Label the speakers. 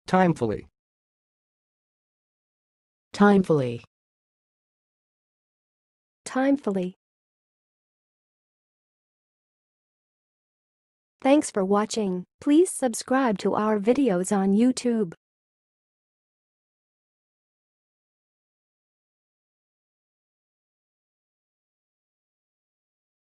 Speaker 1: Timefully.
Speaker 2: timefully,
Speaker 3: timefully. Thanks for watching. Please subscribe to our videos on YouTube.